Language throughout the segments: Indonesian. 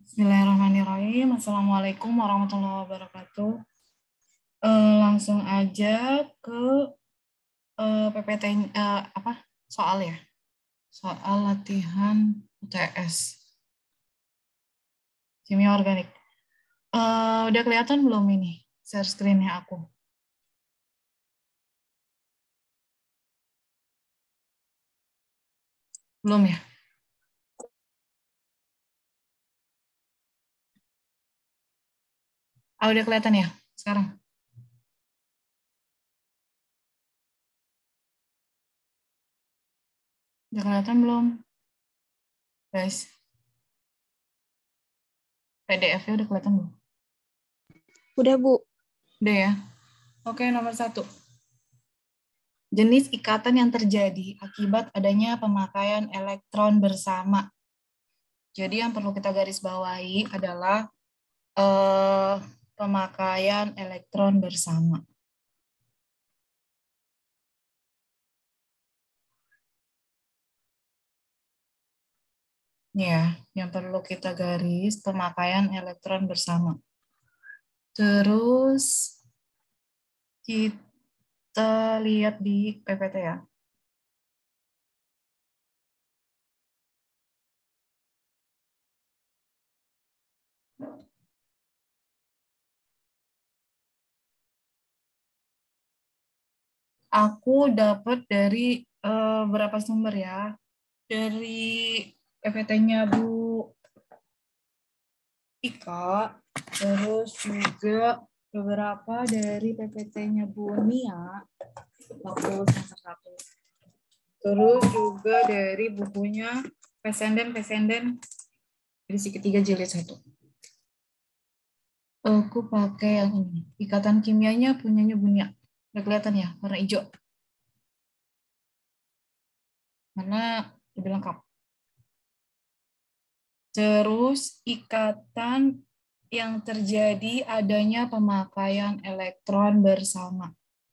Bismillahirrahmanirrahim. Assalamualaikum warahmatullahi wabarakatuh. Langsung aja ke PPT apa soal ya? Soal latihan UTS kimia organik. Udah kelihatan belum ini share screen-nya aku? Belum ya? Udah kelihatan ya sekarang? Udah kelihatan belum, guys? PDF-nya udah kelihatan belum? Udah, Bu. Udah ya? Oke, nomor 1. Jenis ikatan yang terjadi akibat adanya pemakaian elektron bersama. Jadi yang perlu kita garis bawahi adalah pemakaian elektron bersama. Ya, yang perlu kita garis pemakaian elektron bersama. Terus kita lihat di PPT ya. Aku dapat dari berapa sumber ya. Dari PPT-nya Bu Ika, terus juga beberapa dari PPT-nya Bu Nia, waktu semester 1. Terus juga dari bukunya Pesenden edisi ketiga jilid 1. Aku pakai yang ini. Ikatan kimianya punyanya Bunia. Udah kelihatan ya, warna hijau. Mana lebih lengkap. Terus ikatan yang terjadi adanya pemakaian elektron bersama.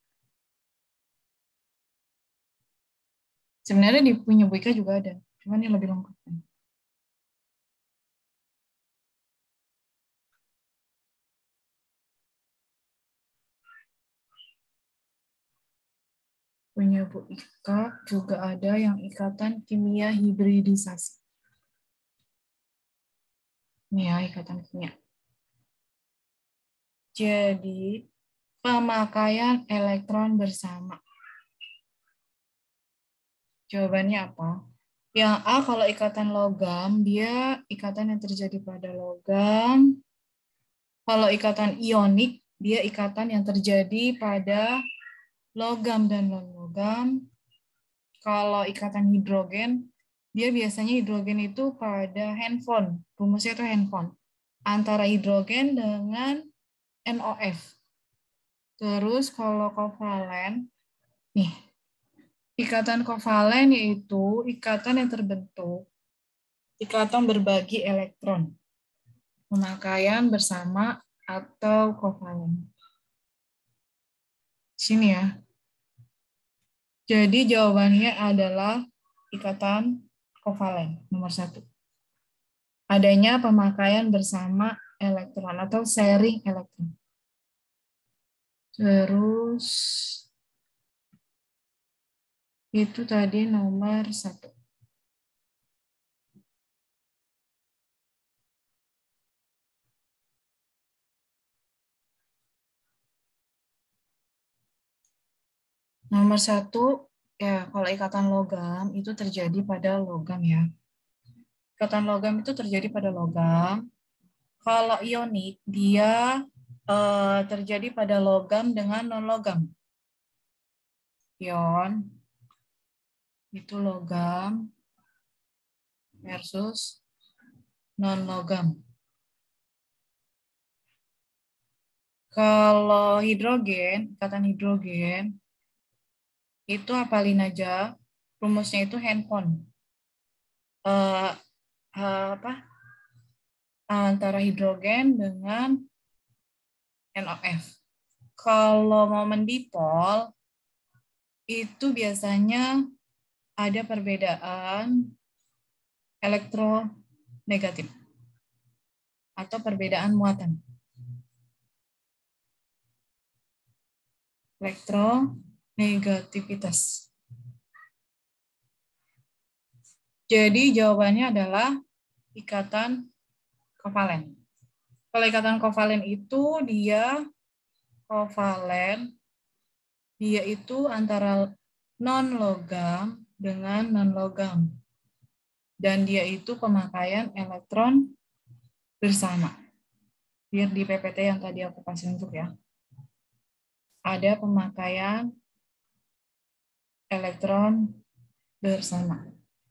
Sebenarnya di punya Bu Ika juga ada, cuman ini lebih lengkap. Punya Bu Ika juga ada yang ikatan kimia hibridisasi. Ini ya, ikatan kimia. Jadi, pemakaian elektron bersama. Jawabannya apa? Yang A, kalau ikatan logam, dia ikatan yang terjadi pada logam. Kalau ikatan ionik, dia ikatan yang terjadi pada logam dan non-logam. Kalau ikatan hidrogen, dia biasanya hidrogen itu pada handphone. Rumusnya itu handphone. Antara hidrogen dengan NOF. Terus kalau kovalen, nih, ikatan kovalen yaitu ikatan yang terbentuk, ikatan berbagi elektron, pemakaian bersama atau kovalen. Sini ya. Jadi jawabannya adalah ikatan kovalen, nomor 1. Adanya pemakaian bersama elektron atau sharing elektron. Terus itu tadi nomor 1. Nomor 1, ya kalau ikatan logam itu terjadi pada logam ya. Ikatan logam itu terjadi pada logam. Kalau ionik, dia terjadi pada logam dengan non-logam. Ion itu logam versus non-logam. Kalau hidrogen, ikatan hidrogen, itu hafalin aja, rumusnya itu handphone. Antara hidrogen dengan NOF. Kalau momen dipol, itu biasanya ada perbedaan elektronegatif. atau perbedaan muatan. Elektronegativitas. Jadi jawabannya adalah ikatan kovalen. Kalau ikatan kovalen itu dia kovalen, dia itu antara non-logam dengan non-logam. Dan dia itu pemakaian elektron bersama. Biar di PPT yang tadi aku kasih untuk ya. Ada pemakaian elektron bersama.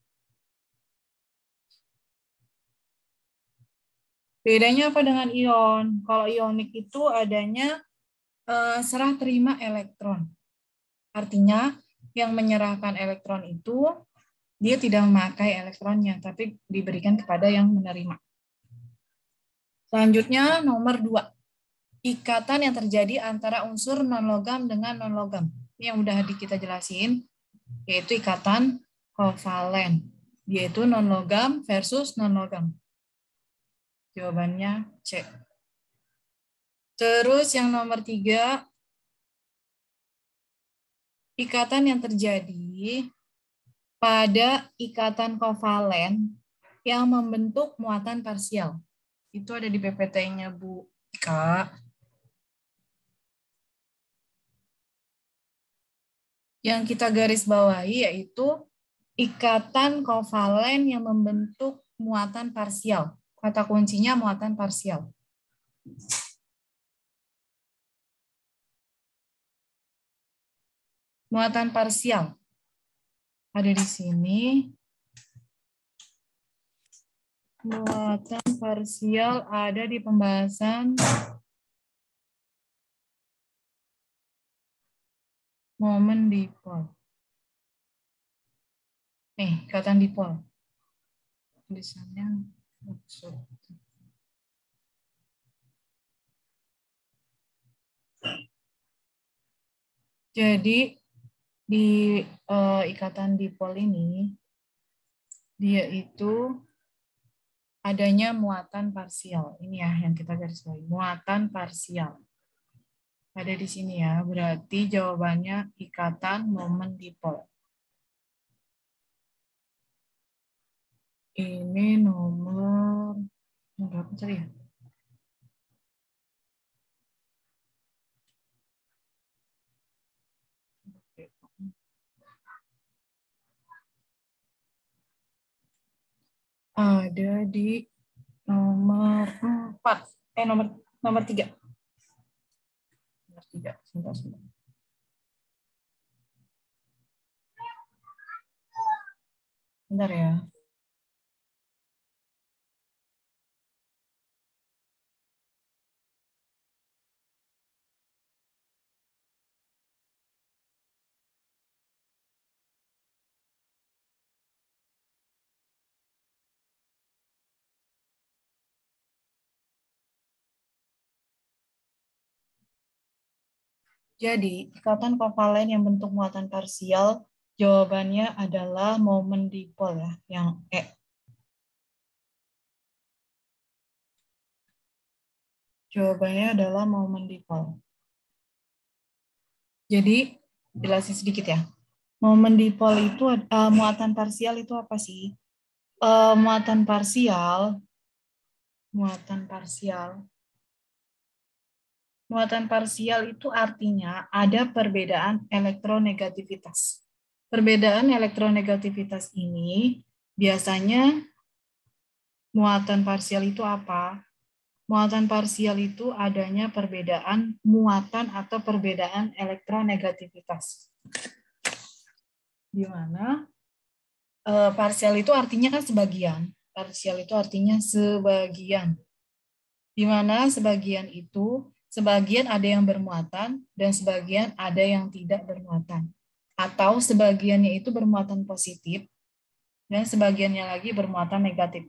Bedanya apa dengan ion? Kalau ionik itu adanya serah terima elektron. Artinya yang menyerahkan elektron itu dia tidak memakai elektronnya, tapi diberikan kepada yang menerima. Selanjutnya nomor 2. Ikatan yang terjadi antara unsur non-logam dengan non-logam. Ini yang udah kita jelasin, yaitu ikatan kovalen, yaitu non-logam versus non-logam. Jawabannya C. Terus yang nomor 3, ikatan yang terjadi pada ikatan kovalen yang membentuk muatan parsial. Itu ada di PPT-nya Bu Ika. Yang kita garis bawahi yaitu ikatan kovalen yang membentuk muatan parsial. Kata kuncinya muatan parsial. Muatan parsial. Ada di sini. Muatan parsial ada di pembahasan momen dipol. Nih, ikatan dipol. Tulisannya maksud. Jadi di ikatan dipol ini dia itu adanya muatan parsial. Ini ya yang kita garis bawahi, muatan parsial. Ada di sini ya, berarti jawabannya ikatan momen dipol. Ini nomor berapa tadi ya? Ada di nomor 4. Nomor 3. Nomor 3. Sebentar. Bentar ya. Jadi, ikatan kovalen yang bentuk muatan parsial, jawabannya adalah momen dipol ya, yang E. Jawabannya adalah momen dipol. Jadi, jelasin sedikit ya. Momen dipol itu, muatan parsial itu apa sih? Muatan parsial itu artinya ada perbedaan elektronegativitas. Perbedaan elektronegativitas ini biasanya muatan parsial itu apa? Muatan parsial itu adanya perbedaan muatan atau perbedaan elektronegativitas. Di mana parsial itu artinya kan sebagian. Parsial itu artinya sebagian. Di mana sebagian ada yang bermuatan dan sebagian ada yang tidak bermuatan. Atau sebagiannya itu bermuatan positif dan sebagiannya lagi bermuatan negatif.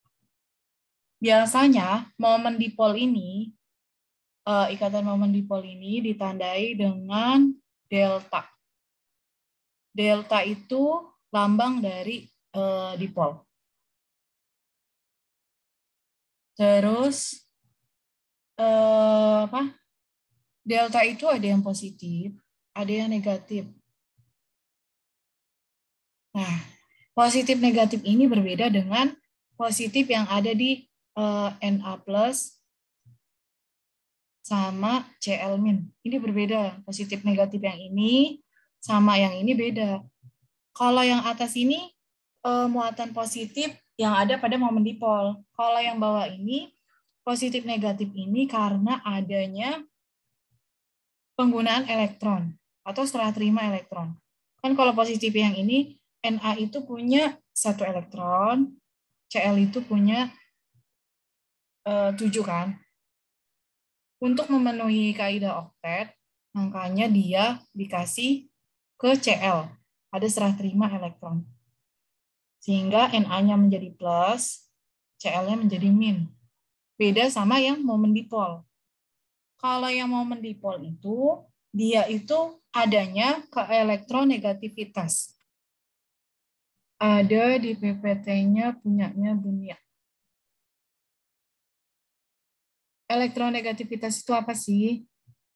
Biasanya momen dipol ini, ikatan momen dipol ini ditandai dengan delta. Delta itu lambang dari dipol. Terus delta itu ada yang positif, ada yang negatif. Nah, positif negatif ini berbeda dengan positif yang ada di Na plus sama Cl min. Ini berbeda. Positif negatif yang ini sama yang ini beda. Kalau yang atas ini muatan positif yang ada pada momen dipol. Kalau yang bawah ini positif negatif ini karena adanya penggunaan elektron atau serah terima elektron. Kan kalau positif yang ini Na itu punya 1 elektron, Cl itu punya 7 kan. Untuk memenuhi kaidah oktet, makanya dia dikasih ke Cl. Ada serah terima elektron. Sehingga Na-nya menjadi plus, Cl-nya menjadi min. Beda sama yang momen dipol. Kalau yang momen dipol itu, dia itu adanya keelektronegativitas. Ada di PPT-nya punyanya Bunia. Elektronegativitas itu apa sih?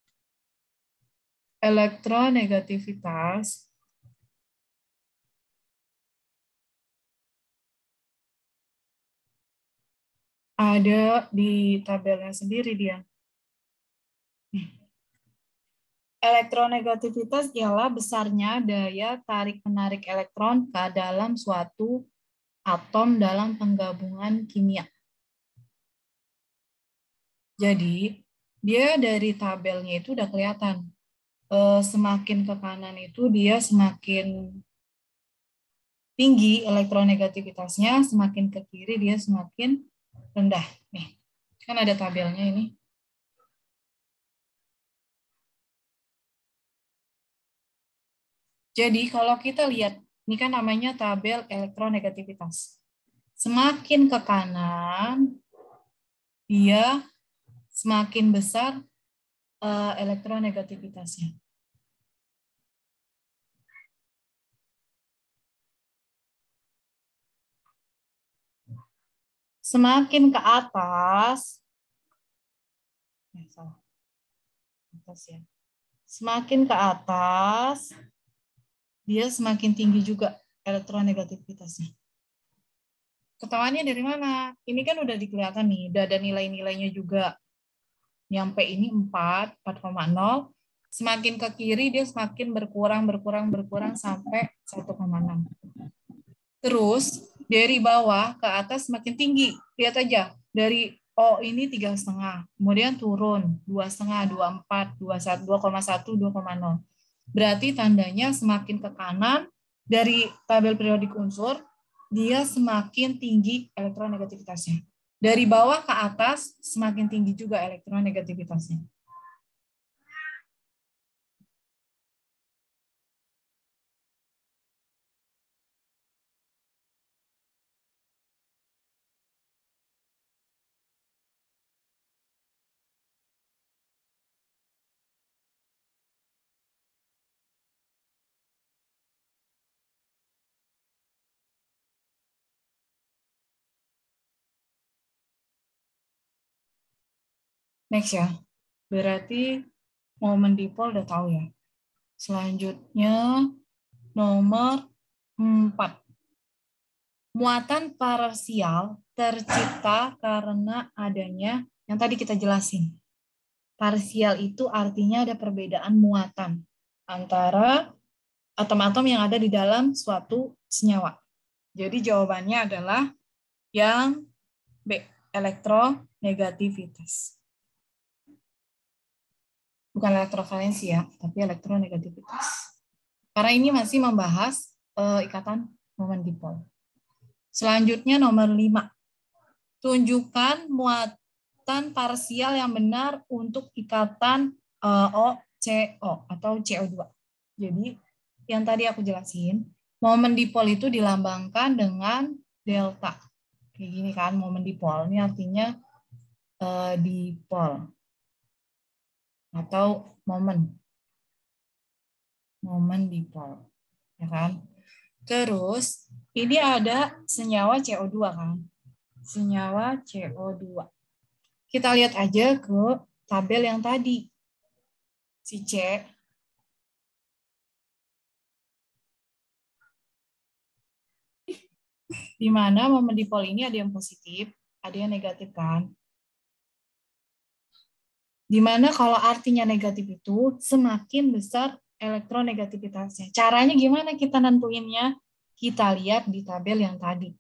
Elektronegativitas ada di tabelnya sendiri dia. Elektronegativitas ialah besarnya daya tarik-menarik elektron ke dalam suatu atom dalam penggabungan kimia. Jadi, dia dari tabelnya itu udah kelihatan. Semakin ke kanan itu dia semakin tinggi elektronegativitasnya, semakin ke kiri dia semakin rendah. Nih, kan ada tabelnya ini. Jadi kalau kita lihat, ini kan namanya tabel elektronegativitas. Semakin ke kanan, dia semakin besar elektronegativitasnya. Semakin ke atas, ya. Semakin ke atas, dia semakin tinggi juga elektronegativitasnya. Ketahuannya dari mana? Ini kan udah dikelihatan nih, udah ada nilai-nilainya juga. Nyampe ini 4,0. Semakin ke kiri dia semakin berkurang sampai 1,6. Terus dari bawah ke atas semakin tinggi. Lihat aja, dari O ini 3,5, kemudian turun 2,5, 2,4, 2,1, 2,0. Berarti tandanya semakin ke kanan dari tabel periodik unsur, dia semakin tinggi elektronegativitasnya. Dari bawah ke atas semakin tinggi juga elektronegativitasnya. Next ya. Berarti momen dipol udah tahu ya. Selanjutnya nomor 4. Muatan parsial tercipta karena adanya yang tadi kita jelasin. Parsial itu artinya ada perbedaan muatan antara atom-atom yang ada di dalam suatu senyawa. Jadi jawabannya adalah yang B, elektronegativitas. Bukan elektrovalensi ya, tapi elektronegativitas. Karena ini masih membahas ikatan momen dipol. Selanjutnya nomor 5. Tunjukkan muatan parsial yang benar untuk ikatan OCO atau CO2. Jadi yang tadi aku jelasin, momen dipol itu dilambangkan dengan delta. Kayak gini kan, momen dipol. Ini artinya dipol atau momen dipol, ya kan? Terus ini ada senyawa CO2 kan. senyawa CO2. Kita lihat aja ke tabel yang tadi. Si C di mana momen dipol ini ada yang positif, ada yang negatif kan? Di mana kalau artinya negatif itu semakin besar elektronegativitasnya. Caranya gimana kita nentuinnya? Kita lihat di tabel yang tadi.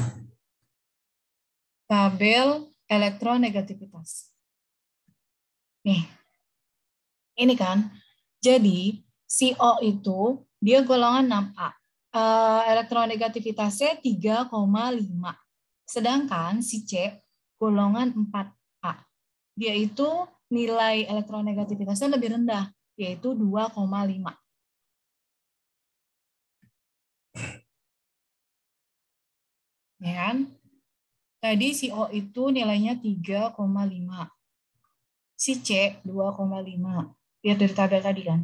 Tabel elektronegativitas. Nih, ini kan. Jadi, si O itu dia golongan 6A. Elektronegativitasnya 3,5. Sedangkan si C golongan 4A. Dia itu nilai elektronegativitasnya lebih rendah, yaitu 2,5. Ya kan? Tadi si O itu nilainya 3,5. Si C 2,5. Lihat dari tabel tadi kan.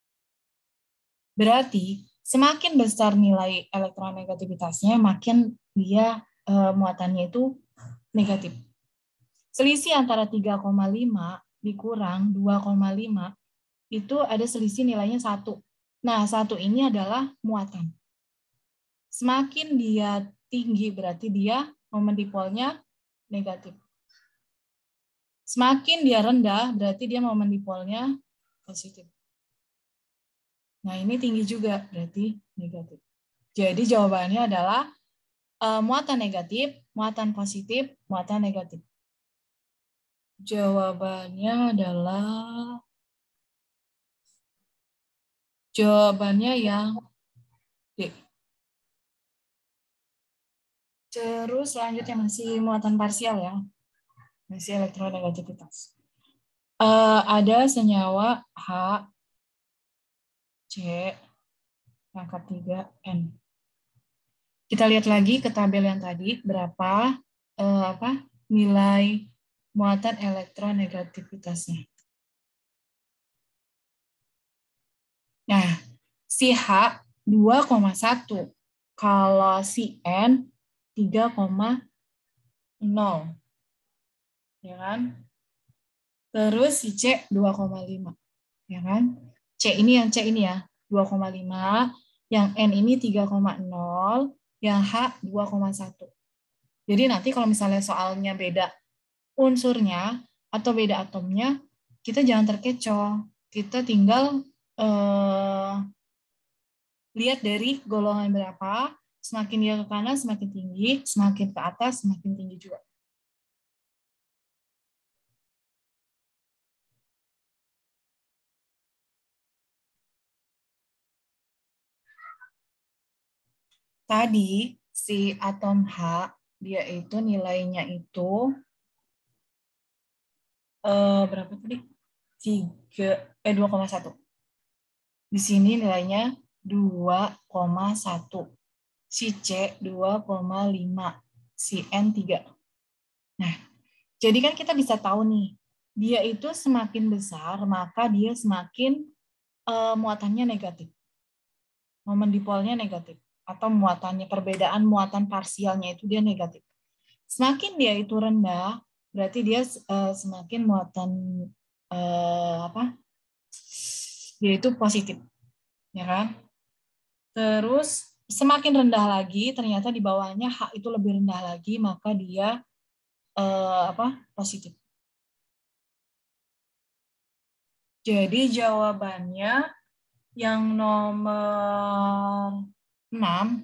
Berarti semakin besar nilai elektronegativitasnya, makin dia muatannya itu negatif. Selisih antara 3,5 dikurang 2,5 itu ada selisih nilainya 1. Nah, 1 ini adalah muatan. Semakin dia tinggi berarti dia momen dipolnya negatif. Semakin dia rendah berarti dia momen dipolnya positif. Nah, ini tinggi juga berarti negatif. Jadi jawabannya adalah muatan negatif, muatan positif, muatan negatif. Jawabannya yang D. Terus selanjutnya masih muatan parsial ya. Masih elektronegativitas. Ada senyawa H, C, pangkat 3, N. Kita lihat lagi ke tabel yang tadi, berapa nilai muatan elektronegativitasnya. Nah, si H 2,1. Kalau si N 3,0. Ya kan? Terus si C 2,5. Ya kan? C ini ya, 2,5. Yang N ini 3,0. Yang H 2,1. Jadi nanti kalau misalnya soalnya beda unsurnya atau beda atomnya, kita jangan terkecoh. Kita tinggal lihat dari golongan berapa, semakin dia ke kanan semakin tinggi, semakin ke atas semakin tinggi juga. Tadi si atom H, dia itu nilainya itu berapa tadi? 2,1. Di sini nilainya 2,1. Si C 2,5. Si N 3. Nah, jadi kan kita bisa tahu nih, dia itu semakin besar, maka dia semakin muatannya negatif. Momen dipolnya negatif. Atau muatannya, perbedaan muatan parsialnya itu dia negatif. Semakin dia itu rendah, berarti dia semakin muatan dia itu positif, ya kan? Terus semakin rendah lagi, ternyata di bawahnya H itu lebih rendah lagi, maka dia positif. Jadi jawabannya yang nomor 6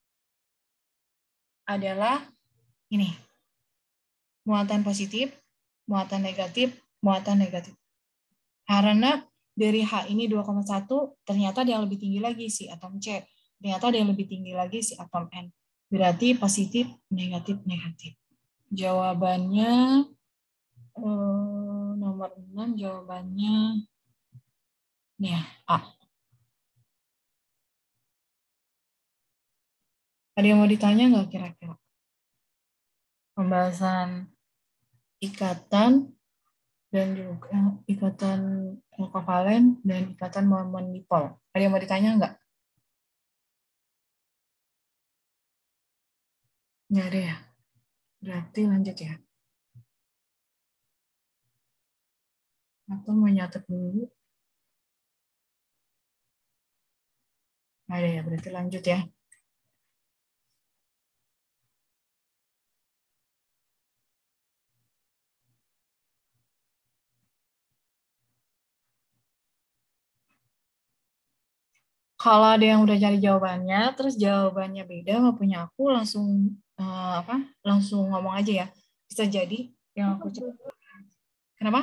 adalah ini. Muatan positif, muatan negatif, muatan negatif. Karena dari H ini 2,1, ternyata ada yang lebih tinggi lagi si atom C. Ternyata ada yang lebih tinggi lagi si atom N. Berarti positif, negatif, negatif. Jawabannya nomor 6, jawabannya nih ya, A. Ada yang mau ditanya nggak kira-kira? Pembahasan ikatan dan juga ikatan kovalen dan ikatan momen dipol. Ada yang mau ditanya nggak? Nggak ada ya? Berarti lanjut ya. Atau mau nyatet dulu? Ada ya, berarti lanjut ya. Kalau ada yang udah cari jawabannya, terus jawabannya beda sama punya aku, langsung langsung ngomong aja ya. Bisa jadi yang aku cari. Kenapa?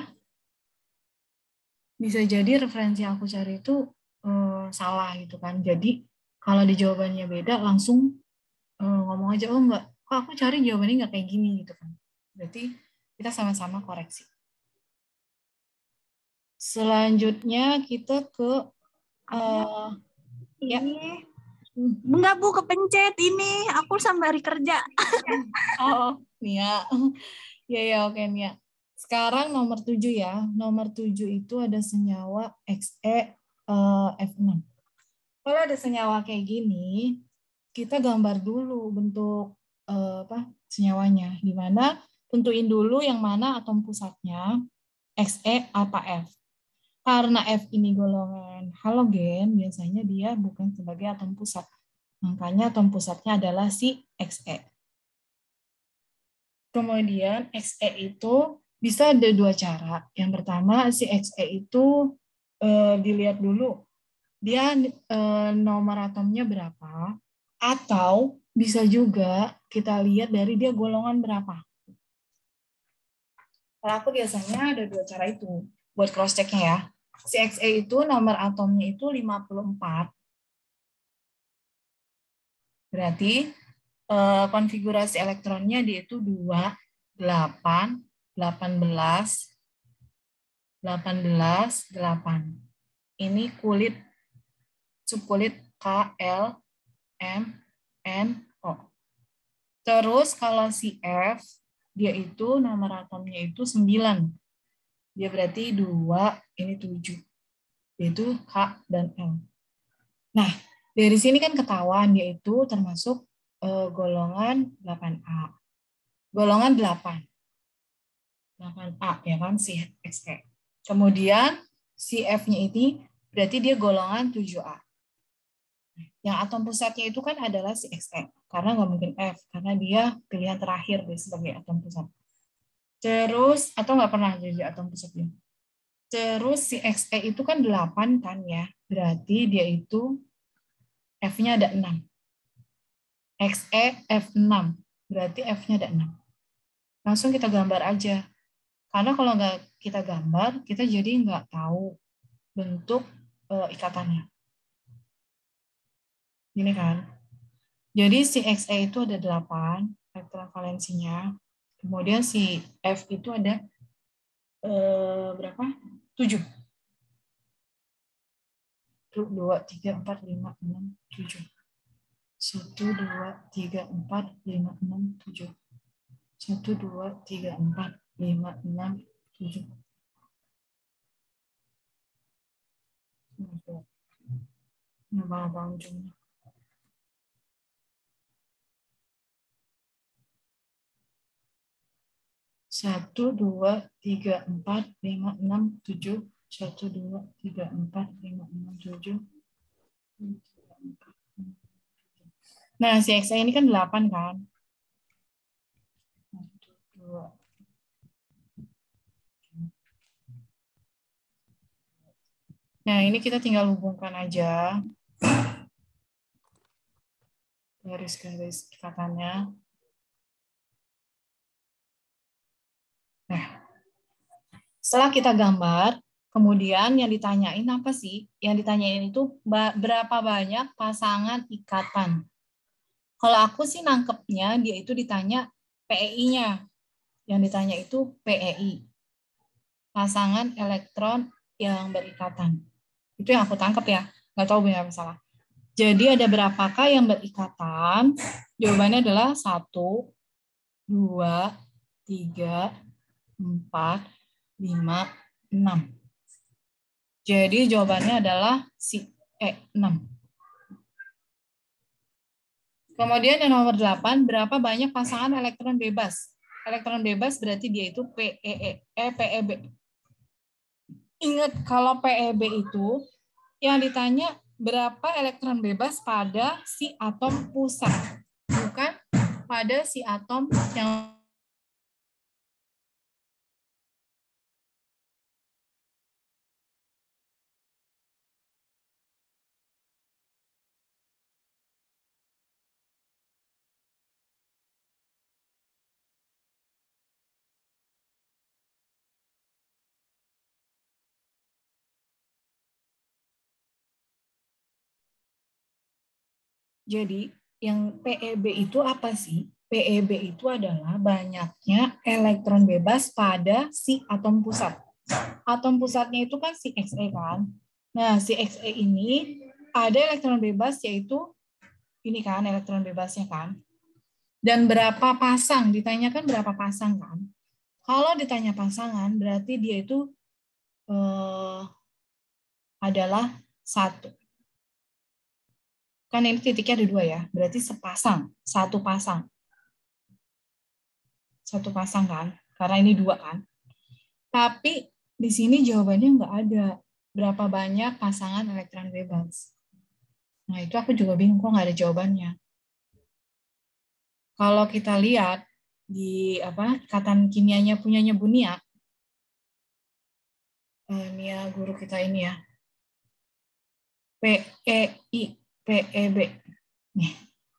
Bisa jadi referensi yang aku cari itu salah gitu kan. Jadi kalau di jawabannya beda, langsung ngomong aja, oh enggak, kok aku cari jawabannya nggak kayak gini gitu kan. Berarti kita sama-sama koreksi. Selanjutnya kita ke ya. Enggak Bu, kepencet ini. Aku sampai hari kerja. Oh, Nia. Ya, ya, oke, Nia. Sekarang nomor 7 ya. Nomor 7 itu ada senyawa Xe F6. Kalau ada senyawa kayak gini, kita gambar dulu bentuk senyawanya. Di mana tentuin dulu yang mana atom pusatnya, Xe apa F. Karena F ini golongan halogen, biasanya dia bukan sebagai atom pusat. Makanya atom pusatnya adalah si Xe. Kemudian Xe itu bisa ada dua cara. Yang pertama, si Xe itu dilihat dulu dia nomor atomnya berapa, atau bisa juga kita lihat dari dia golongan berapa. Kalau aku biasanya ada dua cara itu buat cross check-nya ya. Si Xe itu nomor atomnya itu 54. Berarti konfigurasi elektronnya dia itu 2, 8, 18, 18, 8. Ini kulit, subkulit K, L, M, N, O. Terus kalau si F, dia itu nomor atomnya itu 9. Dia berarti 2, ini 7. Yaitu K dan L. Nah, dari sini kan ketahuan dia itu termasuk golongan 8A. Golongan 8. 8A ya kan si Xe. Kemudian si F-nya ini berarti dia golongan 7A. Yang atom pusatnya itu kan adalah si Xe. Karena nggak mungkin F, karena dia pilihan terakhir deh sebagai atom pusat. Terus, atau nggak pernah jadi atom pusatnya. Terus si Xe itu kan 8 kan ya. Berarti dia itu F-nya ada 6. Xe F6. Berarti F-nya ada 6. Langsung kita gambar aja. Karena kalau nggak kita gambar, kita jadi nggak tahu bentuk ikatannya. Gini kan. Jadi si Xe itu ada 8 elektron valensinya. Kemudian si F itu ada berapa? 7. 1, 2, 3, 4, 5, 6, 7. 1, 2, 3, 4, 5, 6, 7. 1, 2, 3, 4, 5, 6, 7. Nah, bang ujungnya. 1, 2, 3, 4, 5, 6, 7. 1, 2, 3, 4, 5, 6, 7. Nah, si Xe ini kan 8 kan? 1, 2. Nah, ini kita tinggal hubungkan aja garis-garis ikatannya. Nah, setelah kita gambar, kemudian yang ditanyain apa sih? Yang ditanyain itu berapa banyak pasangan ikatan. Kalau aku sih nangkepnya dia itu ditanya PEI-nya. Yang ditanya itu PEI. Pasangan elektron yang berikatan. Itu yang aku tangkap ya. Nggak tahu benar apa salah. Jadi ada berapakah yang berikatan? Jawabannya adalah 1, 2, 3, 4, 5, 6. Jadi jawabannya adalah si E6. Kemudian yang nomor 8, berapa banyak pasangan elektron bebas? Elektron bebas berarti dia itu PEB. Ingat kalau PEB itu yang ditanya berapa elektron bebas pada si atom pusat, bukan pada si atom yang jadi yang PEB itu apa sih? PEB itu adalah banyaknya elektron bebas pada si atom pusat. Atom pusatnya itu kan si Xe kan. Nah, si Xe ini ada elektron bebas yaitu ini kan elektron bebasnya kan. Dan berapa pasang? Ditanyakan berapa pasang kan? Kalau ditanya pasangan berarti dia itu adalah 1. Kan ini titiknya ada 2 ya, berarti sepasang, 1 pasang. 1 pasang kan, karena ini 2 kan. Tapi di sini jawabannya nggak ada berapa banyak pasangan elektron bebas. Nah itu aku juga bingung kok nggak ada jawabannya. Kalau kita lihat di ikatan kimianya punyanya Bu Nia, Nia guru kita ini ya, PEI, PEB. Nih.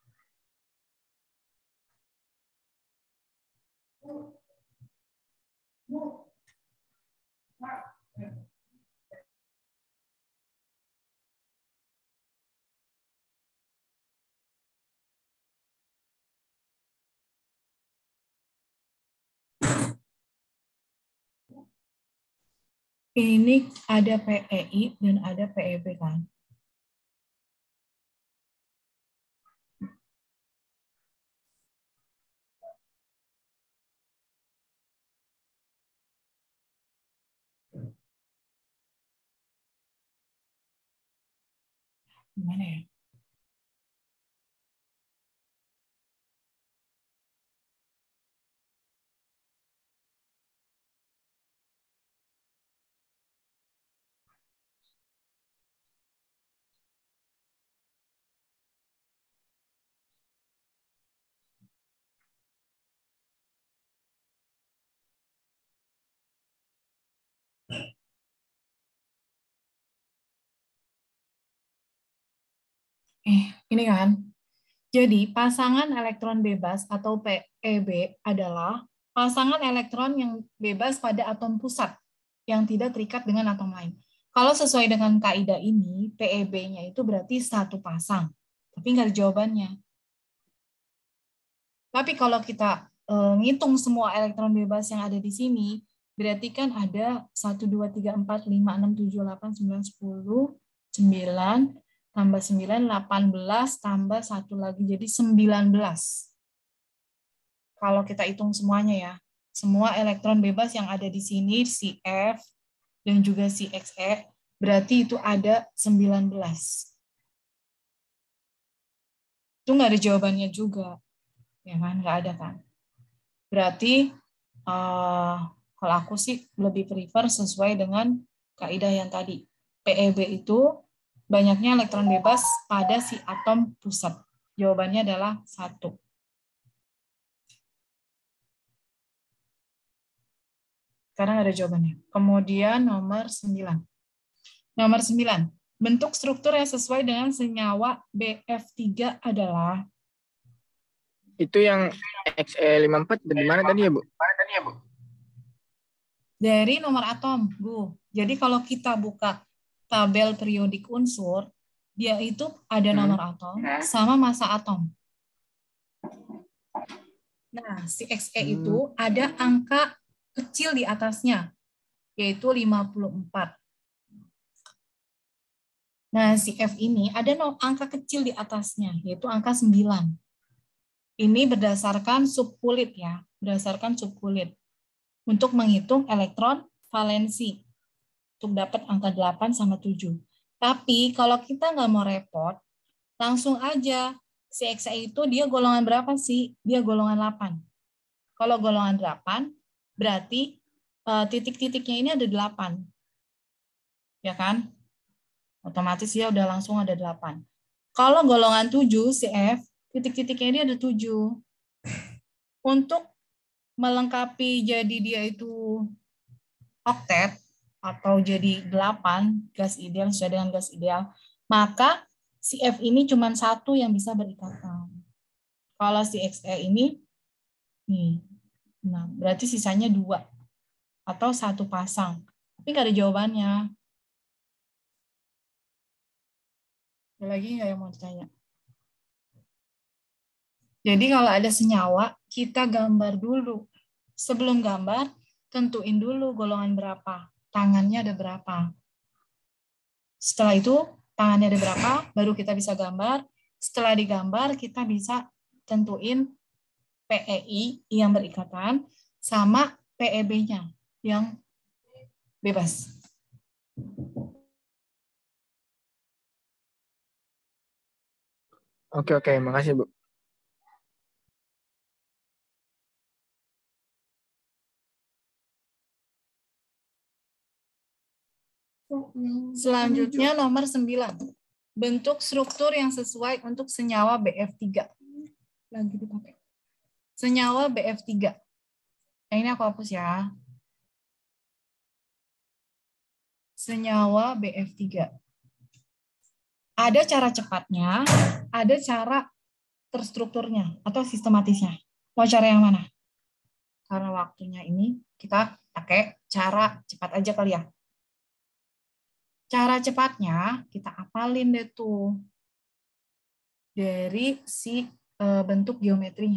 Ini ada PEI dan ada PEB kan. Gimana ya? Ini kan. Jadi, pasangan elektron bebas atau PEB adalah pasangan elektron yang bebas pada atom pusat yang tidak terikat dengan atom lain. Kalau sesuai dengan kaidah ini, PEB-nya itu berarti 1 pasang. Tapi nggak ada jawabannya. Tapi kalau kita ngitung semua elektron bebas yang ada di sini, berarti kan ada 1, 2, 3, 4, 5, 6, 7, 8, 9, 10, 9, tambah 9, 18, tambah 1 lagi, jadi 19. Kalau kita hitung semuanya ya, semua elektron bebas yang ada di sini, si F dan juga si Xe, berarti itu ada 19. Itu nggak ada jawabannya juga. Ya kan, nggak ada kan. Berarti kalau aku sih lebih prefer sesuai dengan kaidah yang tadi. PEB itu banyaknya elektron bebas pada si atom pusat. Jawabannya adalah 1. Karena ada jawabannya. Kemudian nomor 9. Nomor 9. Bentuk struktur yang sesuai dengan senyawa BF3 adalah? Itu yang Xe54 dari mana tadi ya, Bu? Dari nomor atom, Bu. Jadi kalau kita buka tabel periodik unsur, dia itu ada nomor atom sama massa atom. Nah, si Xe itu ada angka kecil di atasnya, yaitu 54. Nah, si F ini ada angka kecil di atasnya, yaitu angka 9. Ini berdasarkan subkulit ya, berdasarkan subkulit. Untuk menghitung elektron valensi, untuk dapat angka 8 sama 7. Tapi kalau kita nggak mau repot, langsung aja Si XE itu dia golongan berapa sih? Dia golongan 8. Kalau golongan 8, berarti titik-titiknya ini ada 8. Ya kan? Otomatis dia udah langsung ada 8. Kalau golongan 7, si F, titik-titiknya ini ada 7. Untuk melengkapi jadi dia itu oktet, atau jadi 8, gas ideal sesuai dengan gas ideal, maka si F ini cuma satu yang bisa berikatan. Kalau si XE ini, nih, nah berarti sisanya 2 atau 1 pasang. Tapi nggak ada jawabannya. Ada lagi nggak yang mau ditanya? Jadi kalau ada senyawa, kita gambar dulu. Sebelum gambar, tentuin dulu golongan berapa. Tangannya ada berapa. Setelah itu, tangannya ada berapa, baru kita bisa gambar. Setelah digambar, kita bisa tentuin PEI yang berikatan sama PEB-nya yang bebas. Oke, makasih Bu. Selanjutnya nomor 9. Bentuk struktur yang sesuai untuk senyawa BF3. Lagi dipakai. Senyawa BF3. Nah, ini aku hapus ya. Senyawa BF3. Ada cara cepatnya, ada cara terstrukturnya atau sistematisnya. Mau cara yang mana? Karena waktunya ini kita pakai cara cepat aja kali ya. Cara cepatnya kita apalin deh tuh dari si bentuk geometrinya.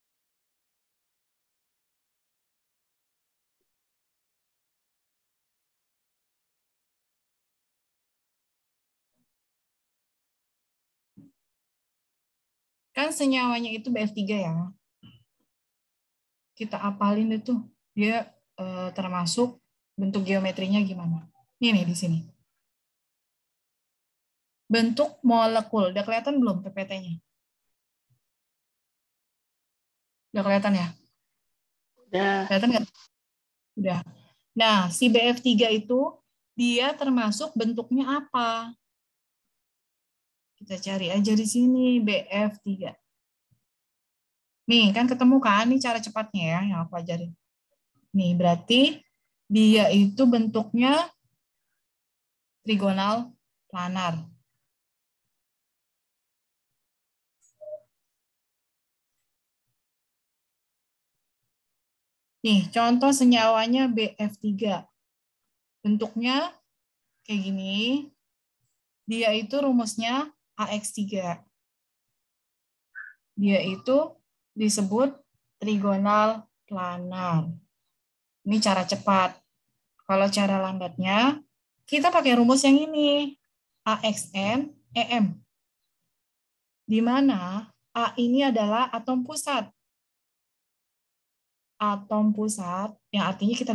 Kan senyawanya itu BF3 ya. Kita apalin deh tuh dia termasuk bentuk geometrinya gimana. Ini nih di sini. Bentuk molekul. Udah kelihatan belum PPT-nya? Udah kelihatan ya? Udah. Kelihatan nggak? Udah. Nah, si BF3 itu dia termasuk bentuknya apa? Kita cari aja di sini BF3. Nih, kan ketemu kan? Ini cara cepatnya ya yang aku ajarin. Nih, berarti dia itu bentuknya trigonal planar. Nih, contoh senyawanya BF3. Bentuknya kayak gini. Dia itu rumusnya AX3. Dia itu disebut trigonal planar. Ini cara cepat. Kalau cara lambatnya, kita pakai rumus yang ini. AXN, EM. Di mana A ini adalah atom pusat. Atom pusat yang artinya kita